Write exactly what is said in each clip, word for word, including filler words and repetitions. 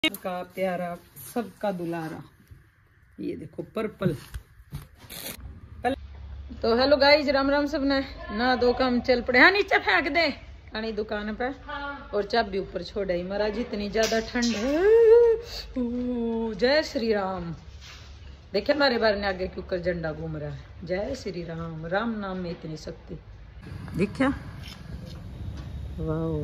का प्यारा सबका दुलारा, ये देखो पर्पल। तो हेलो गाइज, राम राम सबने। ना दो काम चल पड़े। हाँ नीचे फेंक दे आनी दुकान पे। हाँ। और चाबी ऊपर छोड़े महाराज, इतनी ज्यादा ठंड है। जय श्री राम। देखे हमारे बार ने आगे क्यों कर झंडा घूम रहा है। जय श्री राम, राम नाम में इतनी शक्ति। देखा वाह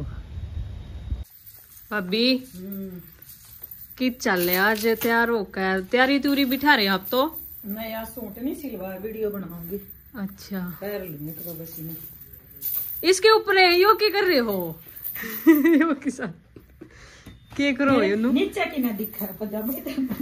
अभी कि चल रहे आज तैयार होकर तैयारी तूरी बिठा रहे आप तो। मैं यार सूट नहीं सिलवा, वीडियो बनाऊंगी। अच्छा पैर लेने तो बस में इसके ऊपर है यो की कर रहे हो। यो के साथ के करो यो नु नीचे की ना दिखा पजामा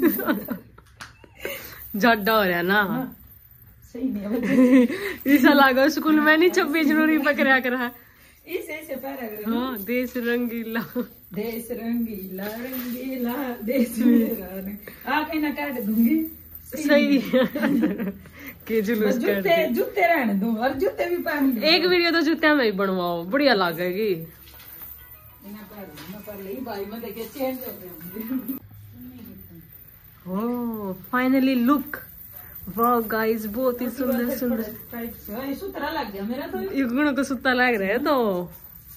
जड्डा हो रहा ना। सही नहीं ऐसा लगा स्कूल में नहीं छब्बीस जनवरी पकड़ा करा इसे ऐसे पैर। हाँ देश रंगीला, देश रंगीला रंगीला देश मेरा आके ना काट दूंगी। सही के जुलूस जूते जूते रहने दो और जूते भी पहन। एक वीडियो तो जूते में ही बनवाओ, बढ़िया लगेगी। ओह फाइनली लुक, वाह गाइस बहुत ही सुंदर सुंदर। सुतरा लग गया मेरा तो। ये गुणों को सुता लग रहा है तो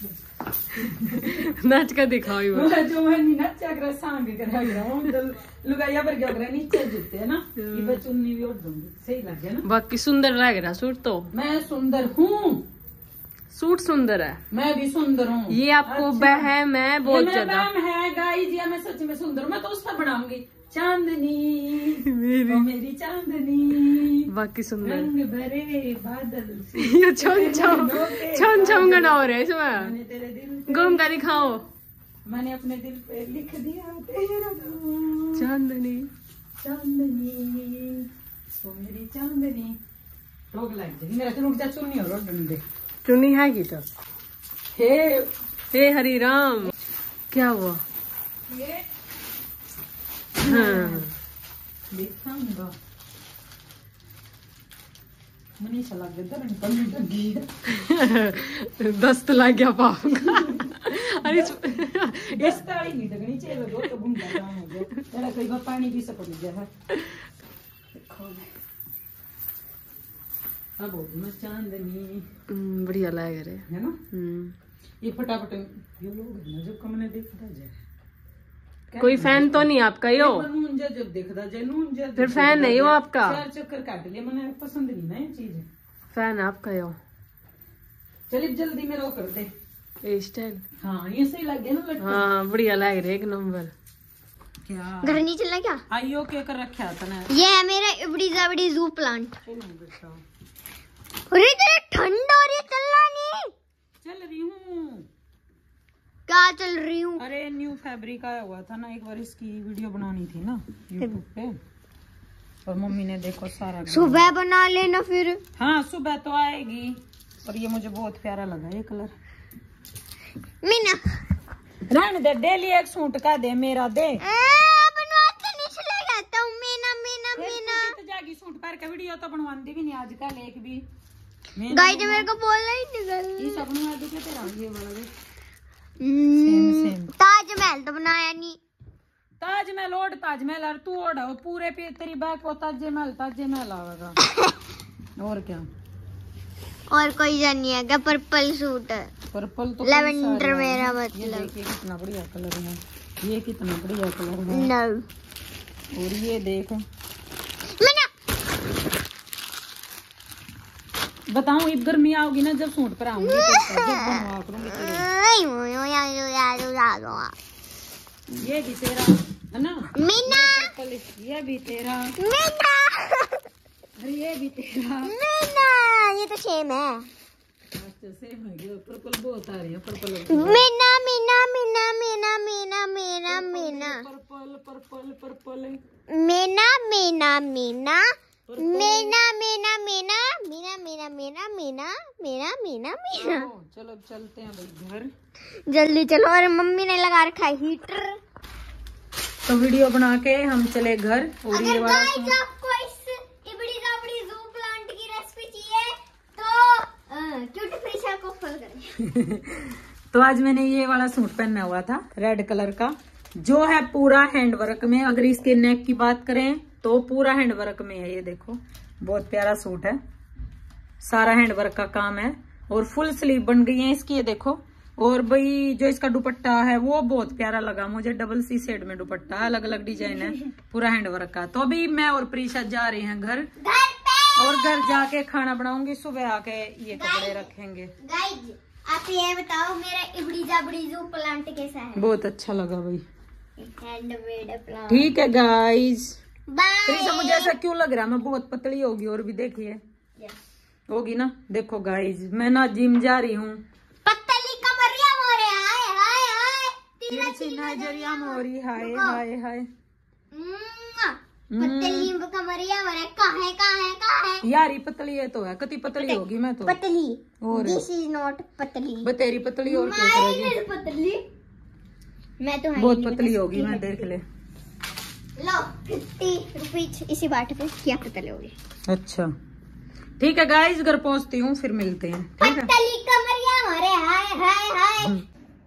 नाच का दिखाओ जो मैं नाचा कर सांग करा रहा लुगाइया पर क्या करा नीचे जूते है ना, ये बचुन्नी भी ओढ़ दूंगी। सही लग गया ना। बाकी सुंदर लग रहा सूट तो। मैं सुंदर हूँ, सूट सुंदर है, मैं भी सुंदर हूँ। ये आपको बहम है बहुत ज्यादा है गाइस, ये मैं सच में सुंदर हूँ। मैं तो उसका बनाऊंगी चांदनी मेरी, ओ मेरी चांदनी। बाकी सुंदर रंग भरे बादल ये छम छम छम छम गाना हो रहा है इसमें। घूम का दिखाओ। मैंने अपने दिल पे लिख दिया तेरा चांदनी चांदनी ओ मेरी चांदनी। रोग लग जाएगी मेरा तो। रुक जा चुन्नी और डंडे चुन्नी है की तो। हे हे हरि राम क्या हुआ ये। हाँ देखूंगा मनीषा लग गया दस्त लग गया पाप का। अरे इस ताली नहीं लगनी चाहिए दो तो बुंदा काम हो गया तेरा। कई बार पानी भी सपट गया है। अब वो चांदनी बढ़िया लग रहे है ना। ये फटाफट ये लोग ना जो कमने देखता जाए। कोई फैन तो नहीं आपका यो? जब देखता जाए फिर फैन नहीं हो आपका। चार चक्कर काट लिया, मैंने पसंद नहीं ना ये चीज। फैन आपका यो। चलिए जल्दी में रो कर दे ये स्टाइल। हाँ ये सही लग गया ना। हाँ बढ़िया लग रहा है एक नंबर। क्या घर नहीं चलना क्या? आइयो के कर रखा था ना। ये है मेरा इबड़ी जाबड़ी जू प्लांट। अरे तेरे ठंड हो रही, चलना नहीं। चल रही हूँ। क्या चल रही हूँ? अरे न्यू फैब्रिक आया हुआ था ना, एक बार इसकी वीडियो बनानी थी ना यूट्यूब पे। और मम्मी ने देखो सारा सुबह बना लेना फिर। हाँ सुबह तो आएगी। और ये मुझे बहुत प्यारा लगा ये कलर। मीना रहने दे, डेली एक सूट का दे मेरा दे। जागी सूट पर का वीडियो तो बनवाती भी नहीं आजकल एक भी। गाइस मेरे को बोलना ही निकल ये सब बनवा दे तेरा ये वाला। सेम सेम ताजमहल तो बनाया नहीं। ताजमहल ओढ़ ताजमहल और तू ओढ़ पूरे पे तेरी बैग को ताजमहल ताजमहल आवेगा। और क्या और कोई जानी है क्या? पर्पल सूट है। पर्पल तो लेवेंडर मेरा मतलब। ये देखिए कितना बढ़िया कलर है, ये कितना बढ़िया कलर है। no. और ये देख बताऊं इब गर्मी आओगी ना जब सूट पर आऊंगी तो जब बनवा करूंगी। ये भी तेरा है ना मीना। ये भी तेरा मीना। अरे ये भी तेरा मीना। ये तो सेम है। अच्छा सेम है ये। पर्पल बहुत आ रही है purple. Meena Meena Meena Meena Meena Meena Meena purple purple purple Meena Meena Meena Meena Meena Meena Meena Meena Meena Meena Meena Meena Meena. चलो चलते हैं भाई घर जल्दी चलो। और मम्मी ने लगा रखा है हीटर। तो वीडियो बना के हम चले घर। और ये वाला आपको इस इबड़ी जाबड़ी जू प्लांट की रेसिपी चाहिए तो क्यूट फ्रीशा को फॉलो करें। तो आज मैंने ये वाला सूट पहना हुआ था रेड कलर का। जो है पूरा हैंडवर्क में। अगर इसके नेक की बात करें तो पूरा हैंडवर्क में है। ये देखो बहुत प्यारा सूट है, सारा हैंडवर्क का काम है और फुल स्लीव बन गई है इसकी। ये देखो, और भाई जो इसका दुपट्टा है वो बहुत प्यारा लगा मुझे, डबल सी शेड में दुपट्टा, अलग अलग डिजाइन है, पूरा हैंडवर्क का। तो अभी मैं और प्रीशा जा रही हैं घर, और घर जाके खाना बनाऊंगी, सुबह आके ये कपड़े रखेंगे। गाइस आप ये बताओ मेरा इबड़ी जाबड़ी जो प्लांट कैसा है? बहुत अच्छा लगा भाई, हैंडमेड प्लांट। ठीक है गाइस, बाय। प्रीशा मुझे ऐसा क्यों लग रहा है मैं बहुत पतली होगी, और भी देखिए होगी ना। देखो गाइस मैं ना जिम जा रही हूँ, पतली कमरिया मोरे, हाय हाय हाय, तिरछी नजरिया मोरी, हाय हाय हाय, पतली कमरिया मोरे, काहे काहे काहे यार ये पतली है तो है, कति पतली होगी मैं तो पतली। और दिस इज नॉट पतली, बतेरी पतली और क्या करेगी, पतली मैं तो बहुत पतली होगी मैं, देख ले। लो फिफ्टी रुपीज इसी बात पे क्या पतली होगी। अच्छा ठीक है गाइस, घर पहुंचती हूँ फिर मिलते हैं, ठीक है। पतली कमरिया मोरे, हाय हाय हाय।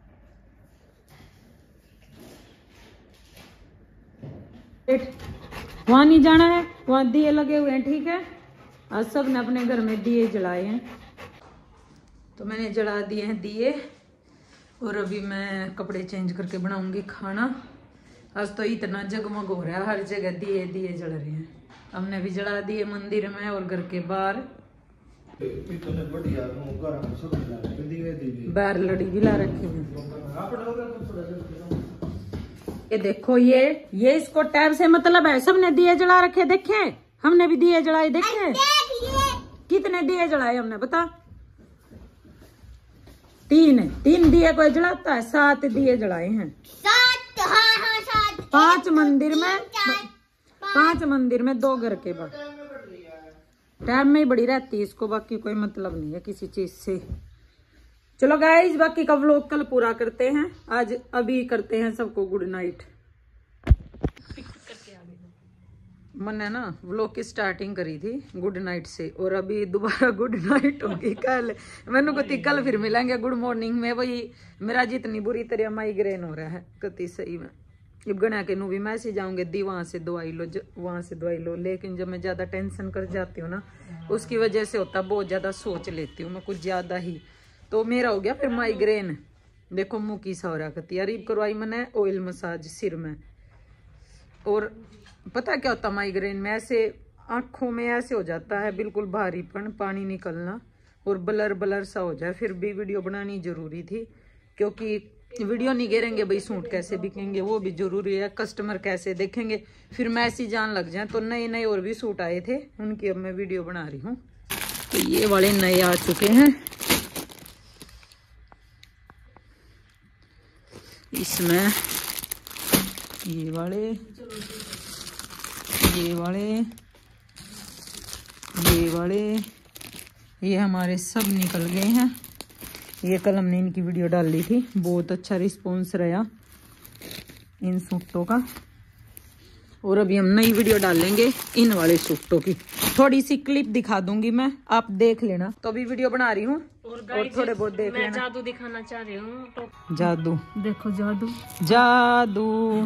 वहां नहीं जाना है, वहां दिए लगे हुए हैं, ठीक है। आज सब ने अपने घर में दिए जलाए हैं, तो मैंने जला दिए हैं दिए, और अभी मैं कपड़े चेंज करके बनाऊंगी खाना। आज तो इतना जगमग हो रहा है, हर जगह दिए दिए जल रहे हैं। हमने भी जला दिए मंदिर में और घर के बाहर, बाहर लड़ी भी ला रखी है। ये देखो, ये ये इसको टैब से मतलब है, सबने दिए जला रखे, देखे हमने भी दिए जलाए, देखे कितने दिए जलाए हमने बता। तीन तीन दिए कोई जलाता है, सात दिए जलाए हैं, सात, हाँ हाँ सात। पांच मंदिर में, पांच मंदिर में, दो घर के बाद। टाइम में ही बड़ी रहती है इसको, बाकी कोई मतलब नहीं है किसी चीज से। चलो गाइस, बाकी का व्लॉग कल पूरा करते हैं, आज अभी करते हैं सबको गुड नाइट। मैंने ना व्लॉग की स्टार्टिंग करी थी गुड नाइट से, और अभी दोबारा गुड नाइट होगी कल। मैंने कती कल फिर मिलेंगे गुड मॉर्निंग में। वही मेरा जितनी बुरी तरह माइग्रेन हो रहा है कती सही में। अब गणा के नू भी मैसेज आऊंगे दी वहां से दवाई लो, वहां से दवाई लो, लेकिन जब मैं ज्यादा टेंशन कर जाती हूँ ना, उसकी वजह से होता, बहुत ज्यादा सोच लेती हूँ मैं कुछ ज्यादा ही, तो मेरा हो गया फिर माइग्रेन। देखो मुँह की सा हो रहा कती यार, करवाई मैंने ऑयल मसाज सिर में। और पता क्या होता माइग्रेन में, ऐसे आंखों में ऐसे हो जाता है बिल्कुल भारीपन, पानी निकलना और ब्लर ब्लर सा हो जाए। फिर भी वीडियो बनानी जरूरी थी, क्योंकि वीडियो नहीं गिरेंगे भाई सूट कैसे बिकेंगे, वो भी जरूरी है, कस्टमर कैसे देखेंगे, फिर मैसेज जान लग जाए। तो नए नए और भी सूट आए थे, उनकी अब मैं वीडियो बना रही हूँ। तो ये वाले नए आ चुके हैं, इसमें ये वाले, ये वाले, ये वाले, ये हमारे सब निकल गए हैं। ये कल हमने इनकी वीडियो डाल ली थी, बहुत अच्छा रिस्पॉन्स रहा इन सूटों का, और अभी हम नई वीडियो डालेंगे इन वाले सूटों की। थोड़ी सी क्लिप दिखा दूंगी मैं, आप देख लेना। तो अभी वीडियो बना रही हूँ और, और थोड़े बहुत देख लेना। जादू दिखाना चाह रही हूँ तो जादू, देखो जादू, जादू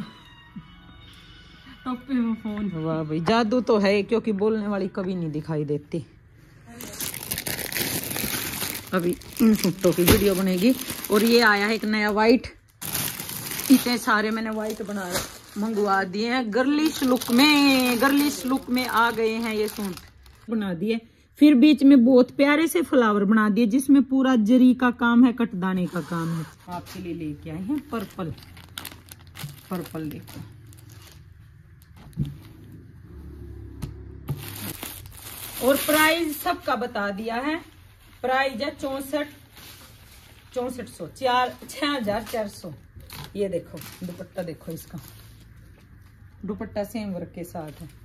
टोपी में फोन। वाह भाई, जादू तो है, क्योंकि बोलने वाली कभी नहीं दिखाई देती। अभी इन सूटों की वीडियो बनेगी। और ये आया है एक नया वाइट, इतने सारे मैंने वाइट बना मंगवा दिए हैं, गर्लिश लुक में, गर्लिश लुक में आ गए हैं ये सूट बना दिए। फिर बीच में बहुत प्यारे से फ्लावर बना दिए, जिसमें पूरा जरी का काम है, कटदाने का काम है। आपके लिए लेके आए हैं पर्पल, पर्पल देखो। और प्राइस सबका बता दिया है, प्राइस है चौसठ चौसठ सौ चार छह हजार चार सौ। ये देखो दुपट्टा, देखो इसका दुपट्टा सेम वर्क के साथ है,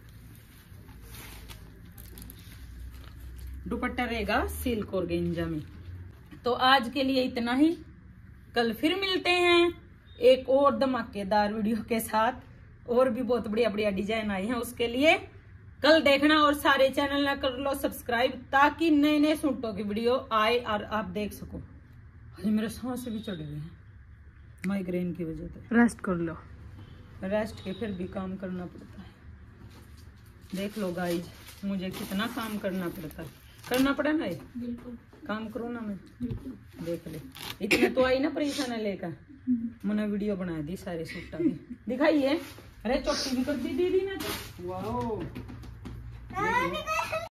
दुपट्टा रहेगा सिल्क और गेंजा में। तो आज के लिए इतना ही, कल फिर मिलते हैं एक और धमाकेदार वीडियो के साथ। और भी बहुत बढ़िया बढ़िया डिजाइन आई हैं, उसके लिए कल देखना। और सारे चैनल ना कर लो सब्सक्राइब, ताकि नए नए सूटों की वीडियो आए और आप देख सको। अरे मेरे सांस भी चढ़े हुए हैं माइग्रेन की वजह से, रेस्ट कर लो। रेस्ट के फिर भी काम करना पड़ता है। देख लो गाइज, मुझे कितना काम करना पड़ता है। करना पड़ा ना, ये बिल्कुल काम करो ना। मैं बिल्कुल देख ले, इतने तो आई ना परेशान लेकर। मैंने वीडियो बना दी सारे सूटा की, दिखाइए। अरे चौकी भी कर दी दीदी ने तो। वाओ